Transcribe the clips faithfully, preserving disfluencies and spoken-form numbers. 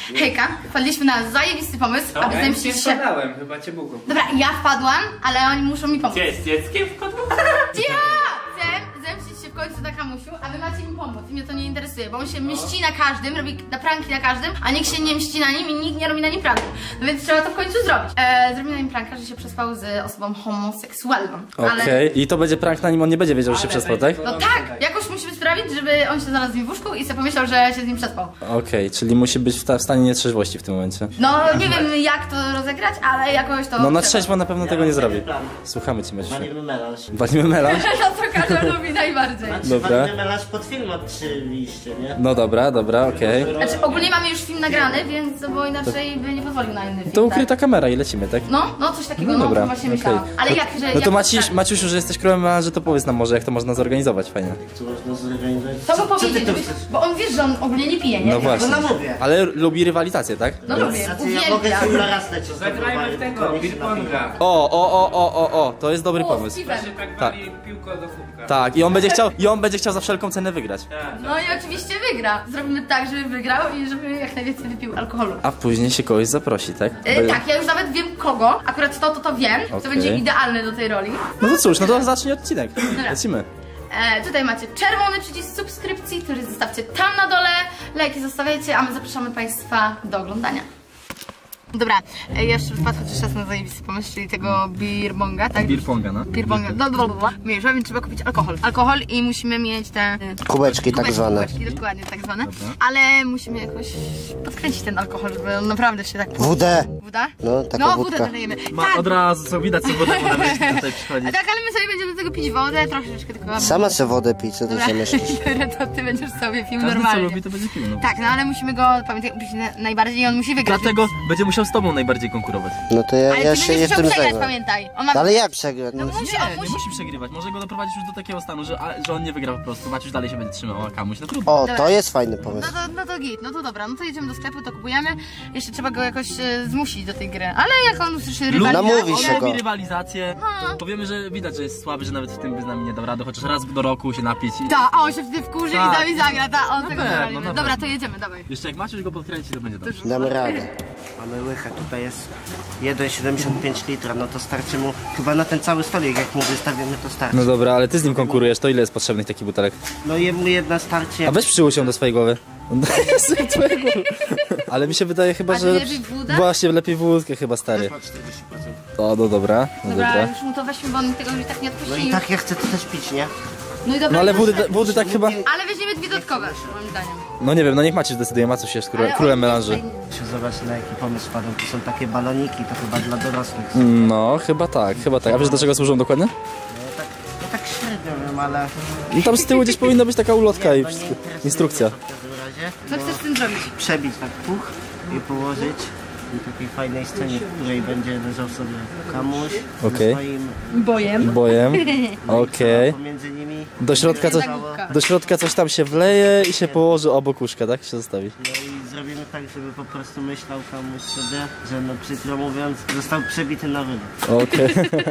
Hejka, wpadliśmy na zajebisty pomysł, Co? aby Ja zemścić nie się... wpadałem, chyba cię Bóg. Dobra, ja wpadłam, ale oni muszą mi pomóc. Gdzie jest dzieckiem wpadłem? Ja chcę zemścić się w końcu na Kamusiu, a wy macie mi pomóc. I mnie to nie interesuje, bo on się mści na każdym, robi na pranki na każdym, a nikt się nie mści na nim i nikt nie robi na nim pranku. No więc trzeba to w końcu zrobić. Eee, zrobimy na nim pranka, że się przespał z osobą homoseksualną. Okej, okay. I to będzie prank na nim, on nie będzie wiedział, że się przespał, tak? No tak, jakoś musimy sprawić, żeby on się znalazł w łóżku i sobie pomyślał, że się z nim przespał. Okej, okay, czyli musi być w, ta, w stanie nietrzeźwości w tym momencie. No nie wiem jak to rozegrać, ale jakoś to... No na trzeźwo na pewno ja tego nie zrobi. Słuchamy cię, Maciusiu. Walimy melanż. Walimy melanż? No to Karol lubi najbardziej. Znaczy, dobra. walimy melanż pod film oczywiście, nie? No dobra, dobra, okej. Okay. Znaczy ogólnie mamy już film nagrany, więc bo inaczej by nie pozwolił na inny film. To ukryta tak? kamera i lecimy, tak? No, no coś takiego, no, no dobra, no właśnie okay. myślałam. Ale no, jak, że... No to jak Maciuś, Maciusiu, że jesteś królem melanży, to powiedz nam może, jak to można zorganizować, fajnie. Co można zorganizować? Co go Co ty powiedzieć, tu żebyś, chcesz? bo on wiesz, że on ogólnie nie pije, nie? No właśnie. No mówię. Ale lubi rywalizację, tak? No lubię, Znaczy ja mogę uwielbiam. sobie na raz lecieć. Zagrajmy w tego, Bilponga. O, o, o, o, o, o, to jest dobry O, pomysł. Steven. To się tak Tak. wali piłko do kubka. Tak, i on będzie chciał, i on będzie chciał za wszelką cenę wygrać. Tak. No i oczywiście wygra. Zrobimy tak, żeby wygrał i żeby jak najwięcej wypił alkoholu. A później się kogoś zaprosi, tak? E, tak, ja już nawet wiem kogo. Akurat to, to, to wiem, Okay. co będzie idealne do tej roli. No to cóż, no to zacznij odcinek. Lecimy. E, tutaj macie czerwony przycisk subskrypcji, który zostawcie tam na dole. Lajki zostawiajcie, a my zapraszamy Państwa do oglądania. Dobra, e, jeszcze wpadł chociaż czas na zajebisty pomysł, czyli tego beerbonga, tak? Beerponga, no. Beerbonga, no dobra, dobra. Mniejsza, więc trzeba kupić alkohol. Alkohol i musimy mieć te... e, Kubeczki tak zwane. Kubeczki, dokładnie, tak zwane. Ale musimy jakoś podkręcić ten alkohol, żeby on naprawdę się tak... Wódę! Woda? No, taką No, wódkę. wodę dolejemy. Ma, Tak, od razu, co widać, co woda tutaj przychodzi. tak, ale my sobie będziemy do tego pić wodę, troszeczkę tylko... Sama se wodę pij, co ty Dobra, sobie myślisz? to ty będziesz sobie pił Każdy, co normalnie. lubi, to będzie pił, no. Tak, no ale musimy go, pamiętaj, upić na, najbardziej i on musi wygrać. Dlatego będzie musiał z tobą najbardziej konkurować. No to ja, Ale ja ty się będziesz jeszcze musiał tym przegrać, zajmę. pamiętaj. On ma... No ale jak przegrać? No No, musi, Nie, on nie musi... musi przegrywać. Może go doprowadzić już do takiego stanu, że, a, że on nie wygra po prostu. Maciuś dalej się będzie trzymał, a Kamuś no trudno. o, Dobra. to jest fajny No pomysł. to, no to git, no to dobra, no to jedziemy do sklepu, to kupujemy. Jeszcze trzeba go jakoś e, zmusić do tej gry. Ale jak on usłyszy rywalizację... Namówi się On go. lubi rywalizację. No. Powiemy, że widać, że jest słaby, że nawet w tym by z nami nie dał rady, chociaż raz do roku się napić. I... Ta, a on się wtedy wkurzy Tak. i z nami zagra, ta, on Na tego pewno, zawalimy. na Dobra, pewno. to jedziemy, dawaj. Jeszcze jak Maciuś go podkręci, to będzie dobrze. Damy radę. Mamy łychę, tutaj jest jeden przecinek siedemdziesiąt pięć litra, no to starczy mu chyba na ten cały stolik, jak mu wystawimy, to starczy. No dobra, ale ty z nim konkurujesz, to ile jest potrzebnych takich butelek? No jemu jedna starczy. A weź przyłóż ją do swojej głowy. Twojego. Ale mi się wydaje chyba, A że... lepiej wódę? Właśnie, lepiej wódkę chyba, stary. czterdzieści procent. O, no dobra, no Dobra, dobra. już mu to weźmy, bo on tego już tak nie odpuści. No i tak ja chcę to też pić, nie? No i dobra, No ale proszę. wody, wody tak chyba... Ale weźmiemy dwie dodatkowe, moim zdaniem. No nie wiem, no niech Maciuś decyduje, Maciuś jest królem, Ale królem on- melanży. Się zobacz na jaki pomysł wpadł, to są takie baloniki, to chyba dla dorosłych. No, chyba tak, chyba tak. A wiesz do czego służą dokładnie? No tak, no tak średnio wiem, ale... No tam z tyłu gdzieś powinna być taka ulotka i No nie wszystko. interesuje Instrukcja. mnie to w każdym razie. Co chcesz z tym zrobić? Przebić tak puch i położyć w takiej fajnej scenie, w której będzie leżał sobie Kamuś Okej. na swoim... Bojem. Bojem. Okej. Pomiędzy nimi... Do środka coś, do środka coś tam się wleje i się położy obok łóżka, tak? Się zostawi. No i zrobimy tak, żeby po prostu myślał Kamuś sobie, że no przykro mówiąc został przebity na wylot. Okej.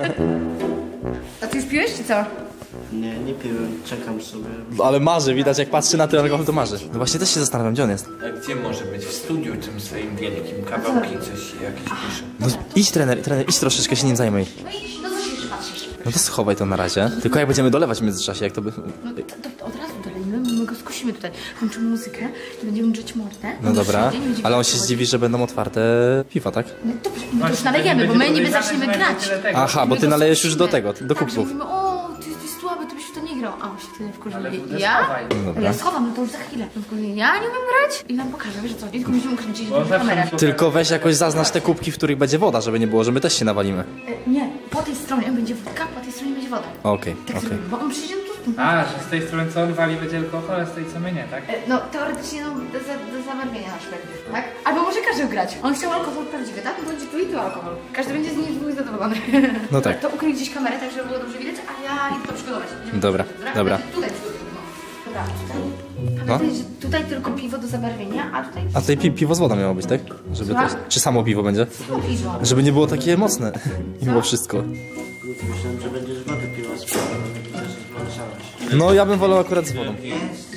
A ty już piłeś, czy co? Nie, nie piłem, czekam sobie. Ale marzy, widać jak patrzy na ten alkohol, to marzy. No właśnie też się zastanawiam, gdzie on jest. A gdzie może być? W studiu tym swoim wielkim, kawałki coś jakieś pisze. No idź trener, trener, idź troszeczkę się nim zajmij. No idź, no co się jeszcze patrzysz? No to schowaj to na razie. Tylko jak będziemy dolewać w międzyczasie, jak to by... No to, to od razu dolejmy, my go skusimy tutaj. Kończymy muzykę i będziemy drzeć mordę. No dobra, ale on się zdziwi, że będą otwarte piwa, tak? No dobrze, my to już nalejemy, bo my niby zaczniemy grać. Aha, bo ty nalejesz już do tego, do Tak, że kubków. mówimy, o, ty jesteś słaby, ty byś w to nie grał. A on się wtedy wkurzył. Ale wódę Ja? schowaj. No A dobra. ja schowam, no to już za chwilę. On wkurzył, ja nie umiem grać? I nam pokaże, wiesz co, tylko musimy ukręcić Bo zawsze kamerę. muszą- Tylko weź jakoś zaznacz te kubki, w których będzie woda, żeby nie było, że my też się nawalimy. E, Nie, po tej stronie będzie wódka, po tej stronie będzie woda. Okej, Tak okej. zrobimy, bo on przyjdzie tu. A, że z tej strony co on wali będzie alkohol, a z tej co my nie, tak? E, No teoretycznie no, do, za, do zabarwienia na przykład, tak? Albo może każdy grać. On chciał alkohol prawdziwy, tak? No będzie tu i tu alkohol. Każdy będzie z nim zadowolony. No tak. To ukryj gdzieś kamerę, tak żeby było dobrze widać, a ja idę to przygotować. Będziemy Dobra, przygotować, dobra. Tutaj przygotować. Dobra, tutaj. No. Pamiętaj, że tutaj tylko piwo do zabarwienia, a tutaj A tutaj pi piwo z wodą miało być, tak? Żeby Słucham? też... Czy samo piwo będzie? wszystko piwo. Żeby nie było takie mocne. Mimo wszystko. Myślałem, że będziesz wodę piła z piwa, ale widzę, że zmniejszałaś. No ja bym wolał akurat z wodą. Jest.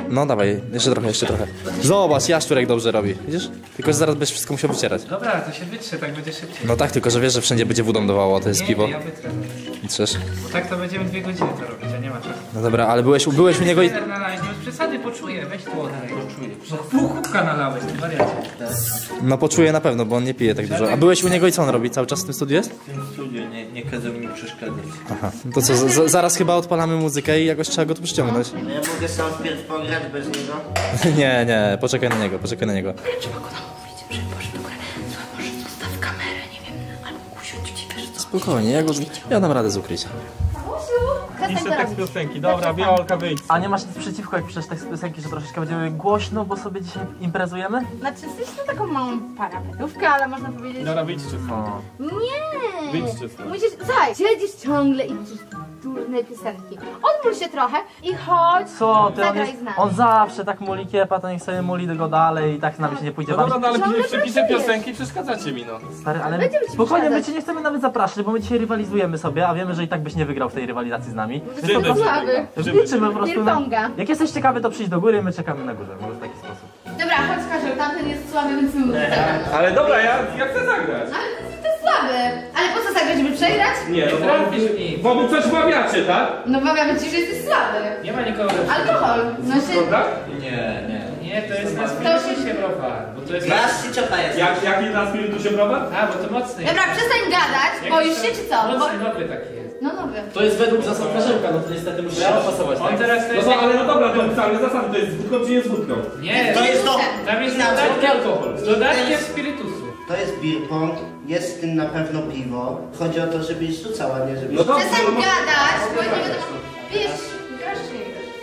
No dawaj, jeszcze trochę, jeszcze trochę. Zobacz, jaszczurek dobrze robi, widzisz? Tylko, że zaraz będziesz wszystko musiał wycierać. Dobra, to się wytrze, tak będzie szybciej. No tak, tylko, że wiesz, że wszędzie będzie wodą dawało, to jest Nie, piwo. ja wytrę. I trzesz. Bo tak to będziemy dwie godziny to robić, a nie ma czasu. No dobra, ale byłeś, byłeś u niego i... Trener nalałeś, no bez przesady, poczuję, weź tu oddaj. Poczuję. No pół kubka nalałeś, ty wariacie. No poczuję na pewno, bo on nie pije tak dużo. A byłeś u niego i co on robi? Cały czas w tym studiu jest? W tym studiu nie, nie kazał mi przeszkadzać. Aha. No to co, z, z, zaraz chyba odpalamy muzykę i jakoś trzeba go tu przyciągnąć. No ja mogę sam wpierw pograć bez niego. Nie, nie, poczekaj na niego, poczekaj na niego. Trzeba go namówić, że Boże, w ogóle, słuchaj, może zostaw kamerę, nie wiem, albo usiądź ci, wiesz co. Spokojnie, ja, go, ja dam radę z ukrycia. Przestań to robić. piosenki, dobra, Wiolka, wyjdź. A nie masz nic przeciwko, jak piszesz tekst piosenki, że troszeczkę będziemy głośno, bo sobie dzisiaj imprezujemy? Znaczy, jesteś na taką małą parametrówkę, ale można powiedzieć... Dobra, wyjdźcie stąd. Nie! Wyjdźcie stąd. Musisz, słuchaj, siedzisz ciągle i piszesz durne piosenki. Odmól się trochę i chodź, Co ty, on, zagraj jest, z nami. on zawsze tak muli kiepa, to niech sobie muli go dalej i tak z nami się nie pójdzie No bawić. dobra, no ale Ciągle przepiszę pracujesz. piosenki i przeszkadzacie mi, no. Stary, ale Będziemy ci spokojnie, my przeszkadzać. cię nie chcemy nawet zapraszać, bo my dzisiaj rywalizujemy sobie, a wiemy, że i tak byś nie wygrał w tej rywalizacji z nami. Jesteś po prostu słaby. Liczymy po prostu na... Pierponga. Jak jesteś ciekawy, to przyjdź do góry, my czekamy na górze, może w taki sposób. Dobra, chodź Karzeł, tamten jest słaby, więc my musimy zagrać. Ale dobra, ja, ja chcę zagrać. Ale to jest słaby. Ale po co zagrać, żeby przegrać? Nie, no Trafisz mi. bo, bo wy coś mawiacie, tak? No mawiamy ci, że jesteś słaby. Nie ma nikogo lepszego. Alkohol. No się... Prawda? Nie, nie. Nie, to jest na To spirytusie się- browar. Bo to jest... Nasz czy ciota jest? Jak, jaki na spirytusie browar? A, bo to mocny Dobra, przestań gadać, boisz się czy co? Bo... Mocny, dobry taki jest. No nowy. To jest według zasad Karzełka, no to niestety musisz się dopasować, On teraz to No jest... to, ale no dobra, to ale zasady, to jest z wódką czy nie z wódką? Nie, To jest to. tam jest Inaczej. dodatki alkohol. Z dodatkiem spirytusu. To jest beer pong, jest w tym na pewno piwo. Chodzi o to, żebyś rzucał, a nie żebyś... No dobrze, Przestań no bo- gadać, bo nie wiadomo... Wiesz, grasz czy nie grasz?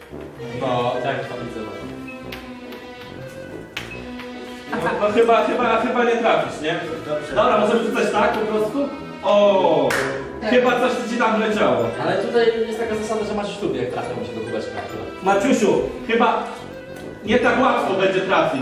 No, tak, to widzę. No, no chyba, chyba, chyba nie trafisz, nie? Dobrze. Dobra, możemy rzucać tak po prostu? O, chyba coś ci tam leciało. Ale tutaj jest taka zasada, że masz w ślubie, jak trafią się do kubeczka. Maciusiu, chyba nie tak łatwo będzie trafić.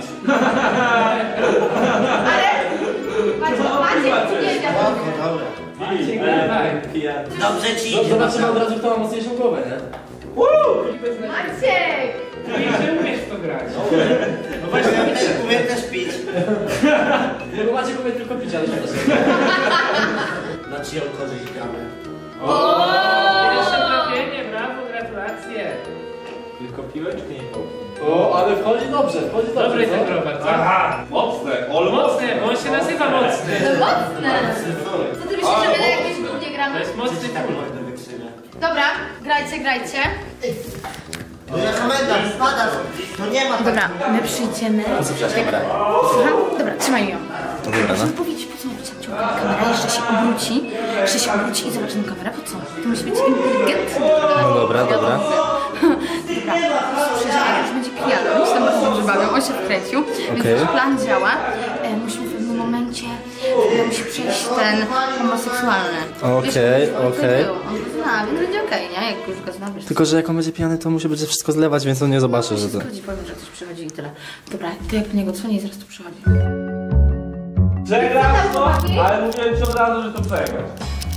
Macie, macie, nie wiem. Oko, dobra. I, Dawaj. Dobrze ci idzie. Zobaczymy od razu, kto ma mocniejszą głowę, nie? Maciek! Nie, że umiesz w to grać. no właśnie, Umiem też pić. Nie, bo macie powiem tylko pić, ale szkoda. Na czyją korzyść gramy? Pierwsze trafienie, brawo, gratulacje. tylko piłeczki nie połknął. O, ale wchodzi dobrze, wchodzi dobrze. Dobry co? ten browar, co? Aha, mocne, ol Mocny, bo on się nazywa mocny. To mocne! Co ty myślisz, że my na jakieś głównie To gramy? jest mocny full. Dobra, grajcie, grajcie. No ja komendant, spadasz. To nie ma tak. Dobra, my przyjdziemy. Słucham? Dobra, trzymaj ją. No dobra, no. Muszę powiedzieć, po co ma być tam ciągle kamera, jeszcze się obróci, jeszcze się obróci i zobaczy na kamerę, po co? To musi być inteligentny. No dobra, dobra. Dobra, przeżywa, już będzie pijany, on się tam bardzo dobrze bawią, on się wkręcił, więc Okej. nasz plan działa. E, musimy w pewnym momencie, e, musi przejść ten homoseksualny. Okej, Wiesz, on to okej. był, On go zna, więc będzie okej, nie? Jak już go zna, wiesz. Tylko, że jak on będzie pijany, to musi będzie wszystko zlewać, więc on nie zobaczy, że to... Chodzi, powiem, że ktoś przychodzi i tyle. Dobra, to jak po niego dzwoni i zaraz tu przychodzi. Przegrasz to, chłopaki? ale mówiłem ci od razu, że to przegrasz.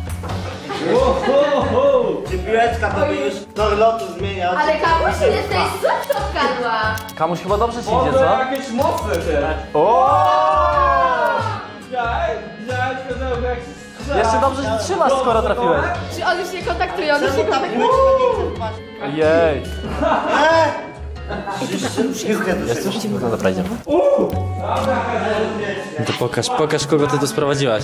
Czy piłeczka to by już tor lotu zmieniał? Ale kamuś jesteś słodko wkadła. Kamuś chyba dobrze ci O, idzie, to co? jakieś mocne te. O! Widziałeś? Widziałeś, Kozełka, jak się strzela? Jeszcze dobrze się trzymasz, skoro trafiłeś. Czy on już nie kontaktuje, on już nie Czemu ta kontaktuje. piłeczka nie chce wpaść? Jej. Piłkę do Jest już? No dobra, idziemy. No to pokaż, pokaż kogo ty tu sprowadziłaś.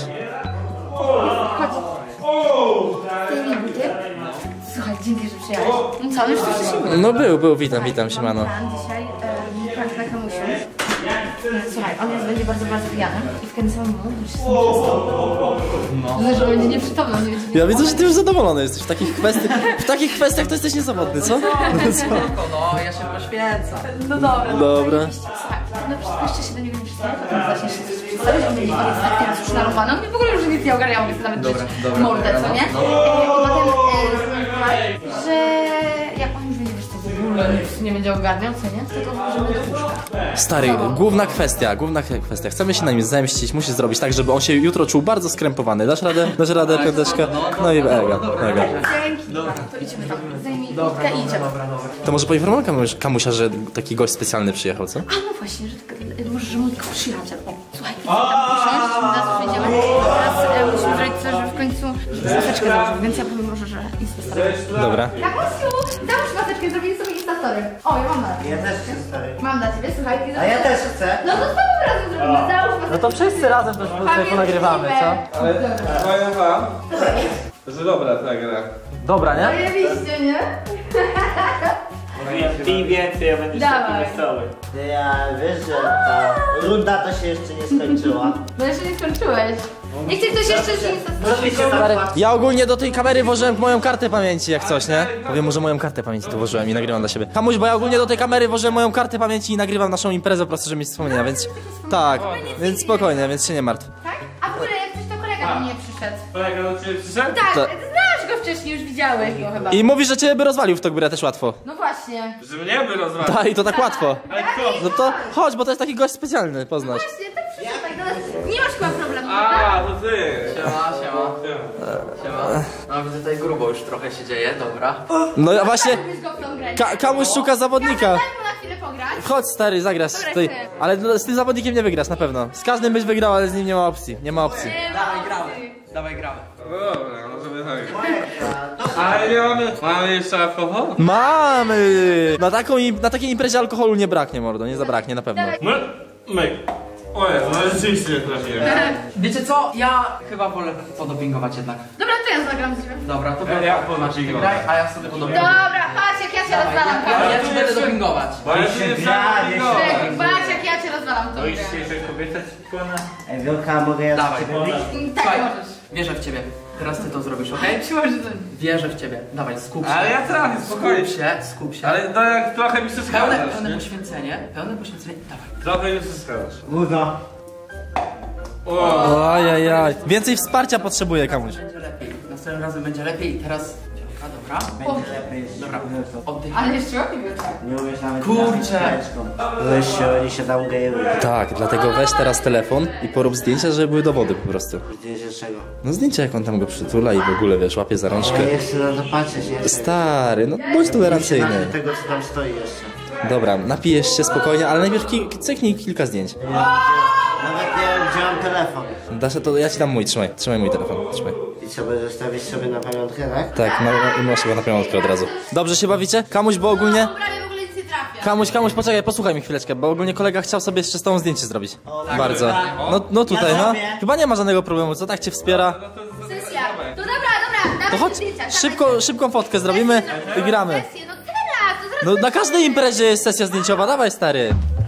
Zdejmij buty. Słuchaj, dzięki, że przyjechałeś. No co, już tu wcześniej był. No był, był, witam, witam, siemano. Plan dzisiaj, e, prank na kamusiu. Słuchaj, on jest będzie bardzo, bardzo pijany i wkręcamy mu, że się sam no. Że będzie nieprzytomny, nie będzie Ja widzę, że ty już zadowolony jesteś w takich kwestiach. W takich kwestiach to jesteś niezawodny, co? No, ja się poświęcam. No dobra. Dobra. Słuchaj, no przecież jeszcze się do niego nie przedstawię, potem zaczniesz się coś przedstawić, on będzie on jest tak teraz już narwany, on mnie w ogóle już nic nie ogarniał, więc nawet czuć mordę, co nie? E, I potem, e, że jak on już będzie wiesz co w ogóle ogóle nic nie będzie ogarniał, co nie? To to możemy do łóżka. Stary, główna kwestia, główna kwestia. Chcemy się na nim zemścić, musisz zrobić tak, żeby on się jutro czuł bardzo skrępowany. Dasz radę? Dasz radę, piąteczkę? No i mega, mega. Dzięki. Dobra, to idziemy tam. Zajmij kurtkę i idziemy. To może poinformować kamuś, kamusia, że taki gość specjalny przyjechał, co? A no właśnie, że tak, może, że mój przyjaciel. O, słuchaj, usiąść, teraz przyjdziemy. Teraz e, musimy zrobić coś, żeby w końcu maseczkę założył, więc ja powiem może, że instastory. Dobra. Kamusiu, załóż maseczkę, zrobili sobie instastory. O, ja mam dla ciebie. Ja też chcę, stary. Mam dla ciebie, słuchaj. A ja też chcę. No to z tobą razem zrobimy, załóż maseczkę. No to wszyscy razem też sobie ponagrywamy, co? Ale powiem wam, że dobra ta gra. Dobra, nie? Oczywiście, nie? Pij więcej, ja będę Dawaj. taki wesoły. Ja wiesz, że ta runda to się jeszcze nie skończyła. No jeszcze nie skończyłeś. Nie chcesz ktoś jeszcze z instastory? Zrobi się tak. Ja ogólnie do tej kamery włożyłem moją kartę pamięci, jak coś, nie? Powiem mu, że moją kartę pamięci tu włożyłem i nagrywam dla siebie. Kamuś, bo ja ogólnie do tej kamery włożyłem moją kartę pamięci i nagrywam naszą imprezę po prostu, żeby mieć wspomnienia, więc... Tak, więc spokojnie, więc się nie martw. Tak? A w ogóle jak coś to kolega do mnie przyszedł. Kolega do ciebie przyszedł? Tak, Tak. ty znasz go wcześniej, już widziałeś go chyba. I mówi, że cię by rozwalił w tą grę też łatwo. No właśnie. Że mnie by rozwalił. Tak, i to tak łatwo. Ale kto? No to chodź, bo to jest taki gość specjalny, poznasz. Właśnie, tak przyszedł, tak do nas. Nie masz chyba problemu, A, tak? to ty. Siema, siema. Siema. No widzę tutaj grubo już trochę się dzieje, dobra. No ja właśnie, Zabierz go w tą grę. ka kamuś szuka zawodnika. Daj mu na chwilę pograć. Chodź stary, zagrasz. Tutaj. Ale no, z tym zawodnikiem nie wygrasz na pewno. Z każdym byś wygrał, ale z nim nie ma opcji. Nie ma opcji. Dawaj gramy, dawaj gramy. No dobra, możemy tak. Ale nie mamy... Mamy jeszcze alkohol? Mamy! Na, taką, im- na takiej imprezie alkoholu nie braknie, mordo, nie zabraknie na pewno. My... My... O Jezu, no rzeczywiście nie trafiłem. Wiecie co? Ja chyba wolę podopingować jednak. Dobra, to ja zagram z ciebie. Dobra, to Ja- ja Maciek, podopinguję. graj, a ja sobie podopinguję. Dobra, patrz jak ja cię rozwalam. Ja, ja ci będę dopingować. Bo ja się nie trzeba Czekaj, patrz jak ja cię rozwalam w tą grę. Dzisiejsza kobieta ci płona. Ej, Wielka, mogę ja Dawaj. z ciebie bić? Tak, Słuchaj, możesz. wierzę w ciebie. Teraz ty to zrobisz, okej? Przyłożę do Wierzę w ciebie. Dawaj, skup się. Ale ja trafię, spokojnie. Skup się, skup się. Ale no jak trochę mi Pełne, przeszkadzasz, pełne nie? poświęcenie, pełne poświęcenie. Dawaj. Trochę mi przeszkadzasz. Uno. O, Ajajaj. Więcej wsparcia potrzebuję kamuś. Będzie lepiej. Następnym razem będzie lepiej. Teraz... Działka, dobra. Będzie lepiej. Dobra, oddych. Ale jeszcze łapię wielka. Nie umiesz nawet Kurczę. Weź się, oni się tam gejują. Tak, dlatego weź teraz telefon i porób zdjęcia, żeby były dowody po prostu. Zdjęcie czego? No zdjęcia jak on tam go przytula i w ogóle wiesz, łapie za rączkę. Ja nie chcę na to patrzeć, nie chcę. Stary, no bądź tolerancyjny. Nawet tego, co tam stoi jeszcze. Dobra, napijesz się spokojnie, ale najpierw ki cyknij kilka zdjęć. Nawet nie wiem, gdzie mam telefon. Dasz, to ja ci dam mój, trzymaj, trzymaj mój telefon, trzymaj. I trzeba zostawić sobie na pamiątkę, tak? Tak, no i masz go na pamiątkę od razu. Dobrze się bawicie? Kamuś, bo ogólnie... Prawie w ogóle nic nie trafia. Kamuś, kamuś, poczekaj, posłuchaj mi chwileczkę, bo ogólnie kolega chciał sobie jeszcze z tą zdjęcie zrobić. Bardzo. No, no tutaj, Ja no. zrobię. Chyba nie ma żadnego problemu, co tak cię wspiera. Sesja. To dobra, dobra, dawaj To chodź, zdjęcia, szybko, szybko fotkę zrobimy i gramy. Sesję, no teraz, to zaraz No na każdej imprezie jest sesja zdjęciowa, dawaj stary.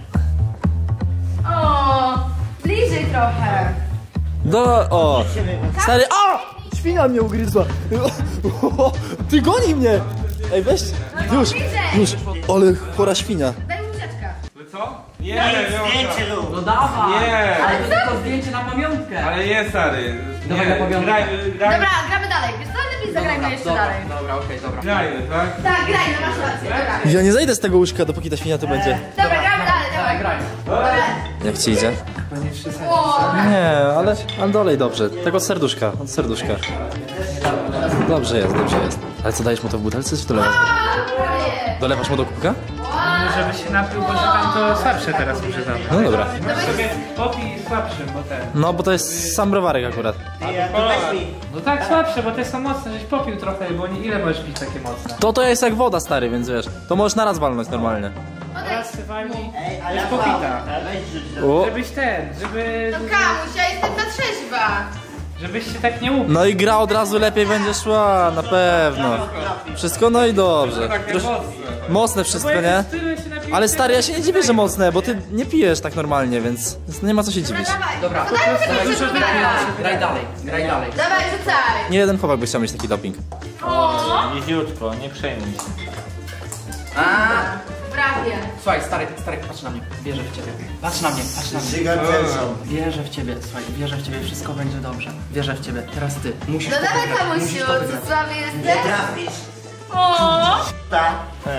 O, bliżej trochę. Do, o. Stary, o! Świnia mnie ugryzła. Ty goni mnie. Ej, weź, już, już. Ale chora świnia. Daj mi łyżeczkę. co? Nie, nie, nie. Zdjęcie rób. No dawaj! Nie. Ale to tylko zdjęcie na pamiątkę! Ale nie, stary. Dawaj Nie, na pamiątkę. grajmy, grajmy. Dobra, gramy dalej. Wiesz co, lepiej zagrajmy jeszcze dobra, dalej. Dobra, okej, dobra. Grajmy, tak? Tak, grajmy, masz rację, dobra. Ja nie zejdę z tego łóżka, dopóki ta świnia tu będzie. Dobra, gramy dalej, dawaj. graj. Dobra. Jak ci idzie? O, Nie, ale, ale dolej dobrze. Tego od serduszka, od serduszka. Dobrze jest, dobrze jest. Ale co, dajesz mu to w butelce, czy dolewasz? prawie. Dolewasz mu do kubka? Żeby się napił, bo że tam to słabsze teraz muszę zabrać. No dobra. Sobie popij słabszym, bo ten. No, bo to jest sam browarek akurat. Ja to weź mi. No tak, słabsze, bo te są mocne, żeś popił trochę, bo nie, ile możesz pić takie mocne? To to jest jak woda, stary, więc wiesz. To możesz naraz walnąć normalnie. Raz walnij, Ej, ale jest popita. weź rzuć do... O. Żebyś ten, żeby... No kamuś, ja jestem na trzeźwa. Żebyś się tak nie upił. No i gra od razu lepiej będzie szła, na pewno. Wszystko no i dobrze. Takie Trosz... mocne. Mocne wszystko, nie? Ale stary, ja się nie dziwię, że mocne, bo ty nie pijesz tak normalnie, więc więc nie ma co się dziwić. Dawaj. Dobra, To daj mi tego dużo jeszcze wypij, dobra. graj dalej, graj dalej. Dawaj, rzucaj. Nie jeden chłopak by chciał mieć taki doping. O, Niziutko, nie przejmuj się. A, prawie. słuchaj, stary, stary, patrz na mnie, wierzę w ciebie. Patrz na mnie, patrz na mnie. Żygam celsą. Wierzę w ciebie, słuchaj, wierzę w ciebie, wszystko będzie dobrze. Wierzę w ciebie, teraz ty, musisz No to dawaj wygrać, musisz kamusiu, to co wygrać. słaby Nie jesteś? trafisz. O! Tak.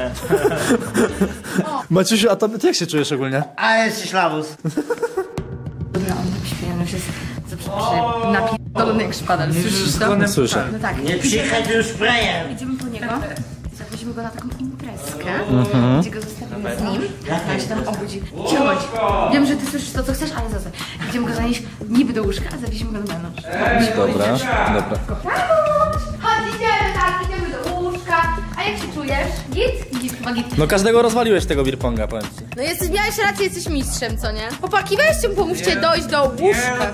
Maciusiu, a to ty jak się czujesz ogólnie? A jesteś lawus. Dobra, on tak śpiewa, już jest za przepraszam, napierdolony jak szpadel. Słyszysz to? Słyszę. No tak. Nie przychodź już sprayem. Idziemy po niego, zaprosimy go na taką imprezkę, gdzie go zostawimy z nim, a on się tam obudzi. Ciąć. Wiem, że ty słyszysz to, co chcesz, ale zostań. Idziemy go zanieść niby do łóżka, a zawieźmy go do wewnątrz. Dobra, dobra. Chodź, idziemy, tak, idziemy do łóżka. A jak się czujesz? Git? Git, chyba git. No każdego rozwaliłeś tego beerponga, powiem ci. No jesteś, miałeś rację, jesteś mistrzem, co nie? Chłopaki, weźcie mu, pomóżcie dojść do łóżka.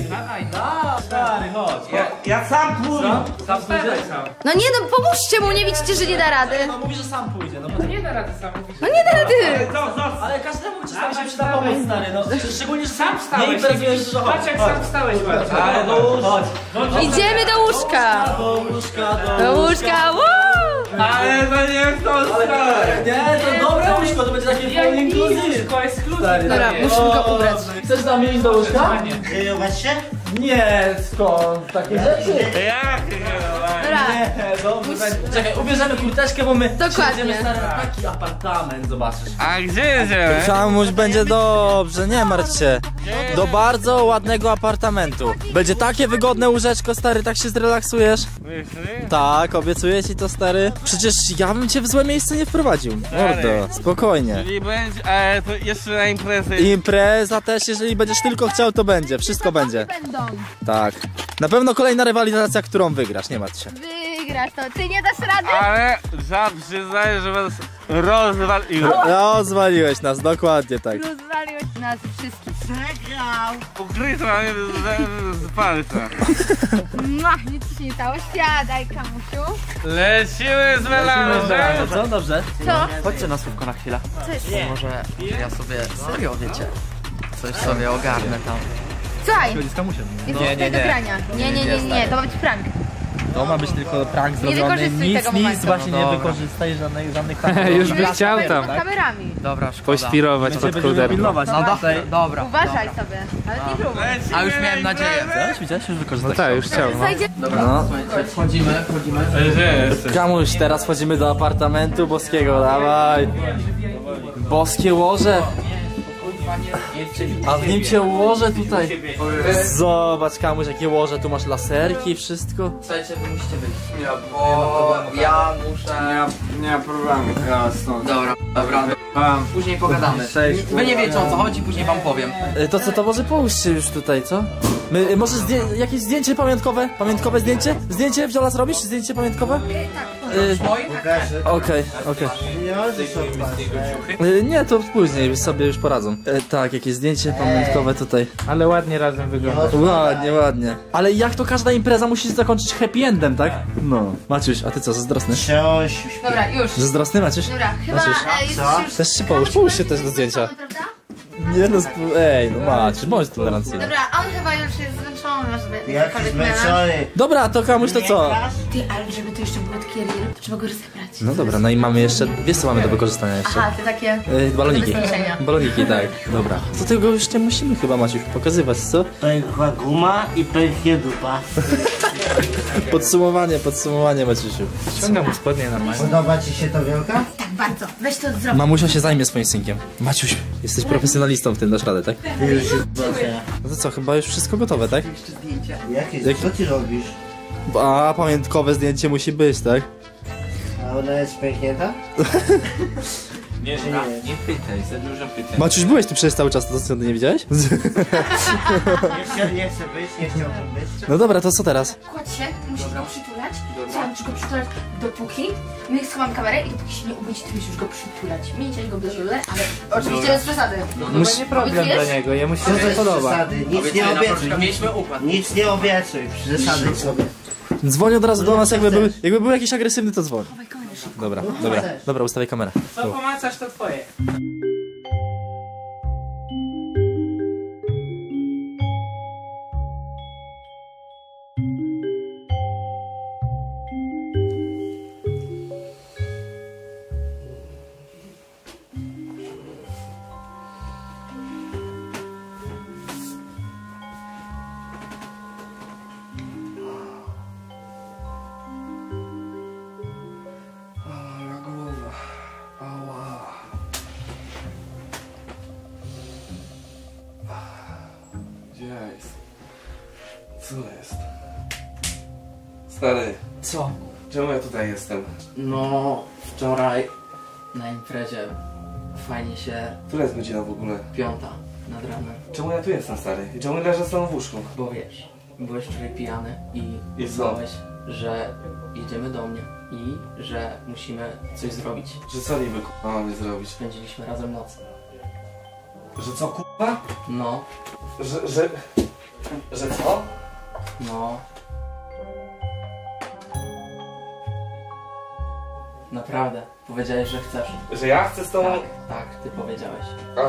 Stary, chodź. Ja, ja sam pójdę. Sam pójdziesz. No nie no, pomóżcie mu, nie widzicie, że nie da rady. No mówi, że sam pójdzie, no bo... Nie da rady sam. No nie da rady. Co, co? Ale każdemu czasami się przyda pomoc, stary, no. Szczególnie, że Sam wstałeś. nie imprezujesz dużo. Patrz jak sam wstałeś, patrz. Ale no Chodź. Idziemy do łóżka. Do łóżka, do Do łóżka, woo! Ale to nie jest to stary. Nie, to dobre łóżko, to będzie takie full inclusive. To jest klucz. Dobra, musimy go ubrać. Chcesz tam iść do łóżka? Kryjować się? Nie, skąd? Takie rzeczy? Jak? Dobra, Nie, dobrze. Czekaj, ubierzemy kurteczkę, bo my Dokładnie. siedzimy, stary, na taki apartament, zobaczysz. A gdzie jedziemy? Kamuś będzie dobrze, nie martw się. Do bardzo ładnego apartamentu. Będzie takie wygodne łóżeczko, stary, tak się zrelaksujesz. Tak, obiecuję ci to, stary. Przecież ja bym cię w złe miejsce nie wprowadził. Mordo, spokojnie. Czyli będzie, ale to jeszcze na imprezę. Impreza też, jeżeli będziesz tylko chciał, to będzie. Wszystko będzie. będą. Tak. Na pewno kolejna rywalizacja, którą wygrasz, nie martw się. Wygrasz to, ty nie dasz rady? Ale za przyznaję, że was rozwalił. No, zwaliłeś nas, dokładnie tak. Rozwaliłeś nas wszystkich. Ukryto mnie z, z palca. Mua, nic ci się nie stało, siadaj, Kamusiu. Lecimy z melanżem. Co? Dobrze? Co? Chodźcie na słówko na chwilę. Co jest? Może ja sobie serio, wiecie, coś sobie ogarnę tam. Słuchaj, Chodzi z kamusiem. jest Nie, nie, nie, do nie. grania. Nie, nie, nie, nie, to ma być prank. To ma być tylko prank Nie zrobiony. wykorzystuj Nic, tego nic momentu. właśnie No nie dobra. wykorzystaj żadnych, żadnych pranków. Już by chciał Pod tam kamerami. Dobra, szkoda. Pośpirować pod Będziemy kołderką. pilnować. No do, dobra. Uważaj sobie, ale nie próbuj. A już miałem nadzieję. Widziałeś? Widziałeś? Już No wykorzystać. tak, już chciał. No. Zajdzie... No. Słuchajcie, wchodzimy, wchodzimy. Kamuś, teraz wchodzimy do apartamentu boskiego, dawaj. Boskie łoże. A w nim cię ułożę tutaj. Zobacz, Kamuś, jakie łoże, tu masz laserki i wszystko. Słuchajcie, wy musicie wyjść. Bo ja muszę... Nie ma problemu, ja stąd. Dobra, dobra. Później pogadamy. Wy nie wiecie o co chodzi, później wam powiem. Y, To co, to może połóżcie już tutaj, co? My, y, może zdję jakieś zdjęcie pamiątkowe? Pamiątkowe zdjęcie? Zdjęcie wziąła zrobisz? Zdjęcie pamiątkowe? Y, Pokażę. Okej, okej. Pieniądze są ważne. Y, Nie, to później sobie już poradzą. Y, Tak, jakieś zdjęcie pamiątkowe tutaj. Ale ładnie razem wygląda. Ładnie, ładnie. Ale jak to każda impreza musi się zakończyć happy endem, tak? No. Maciuś, a ty co, zazdrosny? Książ. Dobra, już. Zazdrosny, Maciuś? Dobra, chyba Maciuś. e, jest Co? już... Też się połóż, połóż się też do zdjęcia. Prawda? Nie no, sp- ej, no Maciuś, bądź tolerancyjny. Dobra, on chyba już jest zmęczony, żeby... Jaki jakakolwiek miała. zmęczony. Dobra, to Kamuś, to co? Ty, ale żeby to jeszcze było takie real, to trzeba go rozebrać. No dobra, no i mamy jeszcze, wiesz co mamy do wykorzystania jeszcze? Aha, te takie... Yy, baloniki. Zabezpieczenia. Baloniki, tak. Dobra. To tego już nie musimy chyba, Maciuś, pokazywać, co? Pękła guma i pęknie dupa. Podsumowanie, podsumowanie, Maciusiu. Ściągam spodnie na maję. Podoba ci się to wielka? Tak bardzo. Weź to zrób. Mamusia się zajmie swoim synkiem. Maciuś, jesteś profesjonalistą w tym, dasz radę, tak? Już się zgodzę. No to co, chyba już wszystko gotowe, tak? Jakie? Jak- Co ty robisz? A, pamiątkowe zdjęcie musi być, tak? A ona jest pęknięta? Nie, nie, nie pytaj, za dużo pytań. Maciuś, byłeś tu przez cały czas, to co, ty nie widziałeś? Nie chcę, nie chcę być, nie chciałbym być. No dobra, to co teraz? Kładź się, musisz go przytulać. Słuchaj, musisz go przytulać dopóki... My schowamy kamerę i dopóki się nie obudzi, to musisz go przytulać. Mięciać go bez żule, ale oczywiście bez przesady. No to nie problem dla niego, jemu się Co to to jest podoba. przesady? Nic nie Obiecuję, na obiecuj. początku mieliśmy układ. Nic nie obiecuj. Przesady sobie. Dzwoni od razu do nas, jakby był, jakby był jakiś agresywny, to dzwoni. Dobra, dobra, dobra, ustawię kamerę. Co pomacasz, to twoje. Gdzie ja jestem? Co jest? Stary, Co? czemu ja tutaj jestem? No, wczoraj na imprezie fajnie się... Która jest godzina w ogóle? Piąta nad ranem. Czemu ja tu jestem, stary? I czemu leżę z tobą w łóżku? Bo wiesz, byłeś wczoraj pijany i I co? znałeś, że jedziemy do mnie i że musimy coś zrobić. Że co niby k***a mamy zrobić? Spędziliśmy razem noc. Że co k***a? No, Że, że... Że co? no. Naprawdę, powiedziałeś, że chcesz. Że ja chcę z tobą... Tak, tak, ty powiedziałeś.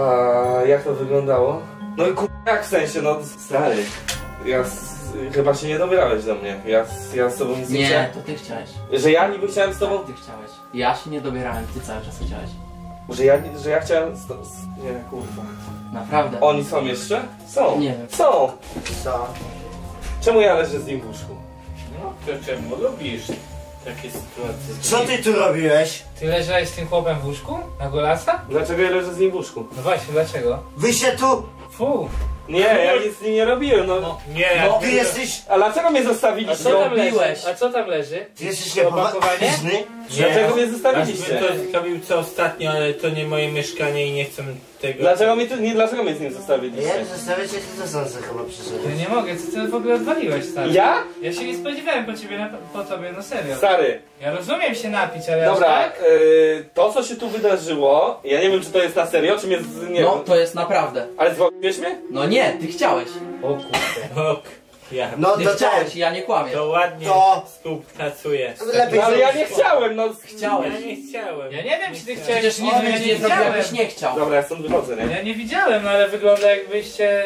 A jak to wyglądało? No i k***a jak w sensie, no stary. Ja s... chyba się nie dobierałeś do mnie. Ja, s- ja z tobą nic nie Nie, chciałem. to ty chciałeś. Że ja niby chciałem z tobą... Ty chciałeś. Ja się nie dobierałem, ty cały czas chciałeś. Że ja, że ja chciałem z to... z... Nie, kurwa. Naprawdę. Oni są jeszcze? Są. Nie wiem. Są. Co? Czemu ja leżę z nim w łóżku? No to czemu lubisz takie sytuacje? Co ty tu robiłeś? Ty leżałeś z tym chłopem w łóżku? Na golasa? Dlaczego ja leżę z nim w łóżku? No właśnie, dlaczego? Wy się tu... Fu! Nie, ja nic z nim nie robiłem, no. Nie, No, Ty jesteś... A dlaczego mnie A co zostawiliście? tam leży? Robiłeś. A co tam leży? Ty jesteś Opakowanie? niepoważny? Dlaczego mnie Aż zostawiliście? bym to zrobił co ostatnio, ale to nie moje mieszkanie i nie chcę tego. Dlaczego mnie tu, nie, dlaczego mnie z nim Jak zostawiliście? zostawiać, jak to sądzę chyba Ja przyszedł. nie mogę, co ty w ogóle odwaliłeś, stary? Ja? Ja się nie spodziewałem po ciebie, na, po tobie, no serio. Stary, Ja rozumiem się napić, ale dobra, aż tak? y, to co się tu wydarzyło, ja nie wiem czy to jest na serio, czy mnie, z, nie No, wiem, to jest naprawdę. ale zwolniłeś mnie? No nie, ty chciałeś. O kurde. Ok. Ja. No Ty to chciałeś ten... i ja nie kłamię. To ładnie To- współpracuje. Lepiej No, ale ja nie zrobić- chciałem, no. Chciałeś. Ja nie chciałem. Ja nie wiem, czy ty chciałeś... Przecież nic O, byś ja nie zrobił, widziałem. jakbyś nie chciał. Dobra, ja stąd wychodzę, nie? Ja nie widziałem, no ale wygląda jakbyście...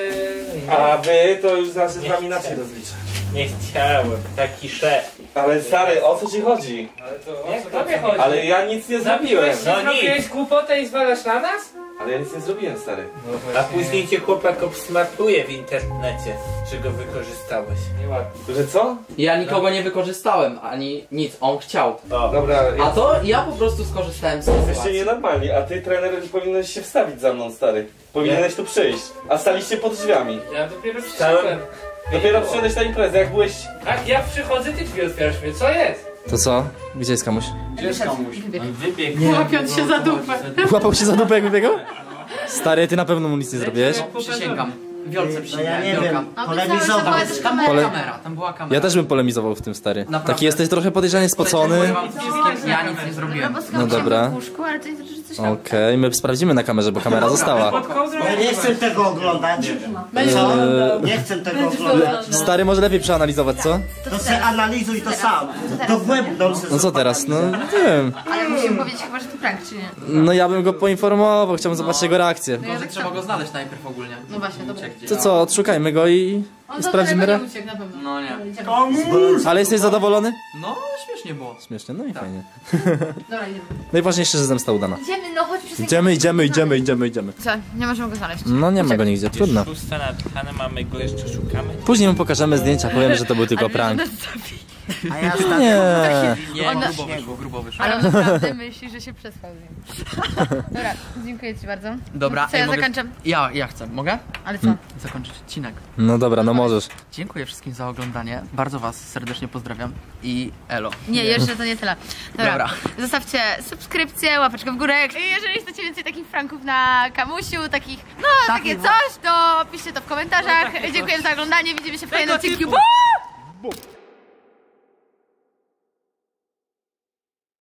A wy to już znaczy z Nie wami inaczej chcę. rozliczę. Nie chciałem. Taki szef. Ale stary, o co ci chodzi? Ale to Jak o co to tobie co? chodzi? Ale ja nic nie zrobiłem. Zabiłeś się, No nic. zrobiłeś głupotę i zwalasz na nas? Ale ja nic nie zrobiłem, stary. No A później cię chłopak obsmartuje w internecie, że go wykorzystałeś. Nieładnie. Że co? Ja nikogo nie wykorzystałem, ani nic, on chciał. O. Dobra, A ja... to ja po prostu skorzystałem z jesteście sytuacji. nienormalni, a ty trener powinieneś się wstawić za mną, stary. Powinieneś tu przyjść, a staliście pod drzwiami. Ja dopiero Stałem- przyszedłem. Dopiero przyszedłeś na imprezę, jak byłeś... Tak, ja przychodzę, ty drzwi otwierasz mnie, co jest? To co? Gdzie jest kamuś? Gdzie jest komuś? On wybiegł. Łapiąc się za dupę. Łapał się za dupę jak wybiegał? Stary, ty na pewno mu nic nie zrobiłeś. Przysięgam. Wiolce No ja przysięgam. nie Wiolka. wiem, No obiecałeś, że polemizował. była jakaś Tam była kamera. kamera, tam była kamera. Ja też bym polemizował w tym, stary. Naprawdę. Taki jesteś trochę podejrzanie spocony. Powiem wam wszystkim, ja nic nie No zrobiłem. bo No skąd dobra. w łóżku, ale to nie znaczy, że coś tam... Okej, my sprawdzimy na kamerze, bo kamera została. Pod kołdrą Ja nie chcę tego oglądać. Będziesz Co? oglądał. Nie chcę tego Będziesz oglądać. oglądał. Stary, może lepiej przeanalizować, co? To se analizuj to sam. Dogłębną se No co teraz? No nie wiem. Ale musimy powiedzieć chyba, że to prank, czy nie? No ja bym go poinformował, chciałbym zobaczyć jego reakcję. No ja Może tak trzeba samo. go znaleźć najpierw ogólnie. No właśnie, dobra. To co, odszukajmy go i, On i do sprawdzimy daleko re... nie uciekł, na pewno. No nie. Idziemy. Ale jesteś zadowolony? No, śmiesznie było. Śmiesznie, no i fajnie. Dobra, idziemy. Najważniejsze, że zemsta udana. Idziemy, no chodź przez Idziemy, idziemy, idziemy, idziemy, idziemy. Co? Nie możemy go znaleźć. No nie ma go nigdzie, trudno. Szósta napisane, mamy go jeszcze szukamy. Później mu pokażemy zdjęcia, powiem, że to był tylko prank. A ja Nie. Nie, Ona- grubo wyszło, grubo wyszło. Ale on naprawdę myśli, że się przespał z nim. Dobra, dziękuję ci bardzo. Dobra, Co ej, ja mogę- zakończę? Ja, ja chcę. Mogę? Ale co? Zakończyć odcinek. No dobra, no możesz. Dziękuję wszystkim za oglądanie. Bardzo was serdecznie pozdrawiam i elo. Nie, jeszcze to nie tyle. Dobra. Dobra. Zostawcie subskrypcję, łapeczkę w górę. I jeżeli chcecie więcej takich pranków na Kamusiu, takich, no takie Takich coś, to piszcie to w komentarzach. Dziękuję za oglądanie, widzimy się w kolejnym odcinku. typu. Bu!